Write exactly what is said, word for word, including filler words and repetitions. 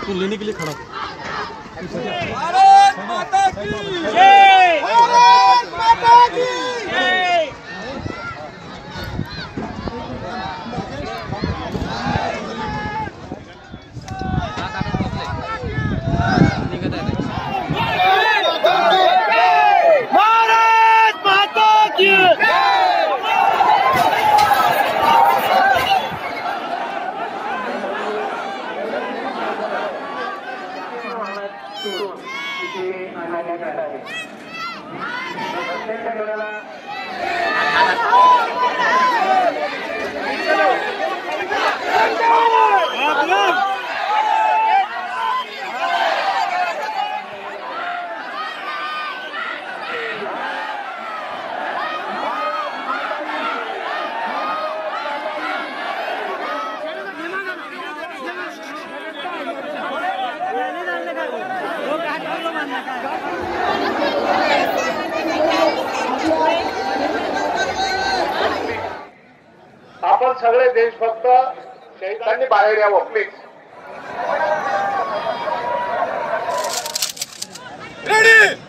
उसको लेने के लिए खड़ा। भारत माता की जय, भारत माता की जय। भारत माता की आपण सगळे देशभक्त शहीदांनी बाहेर यावं प्लीज। रेडी।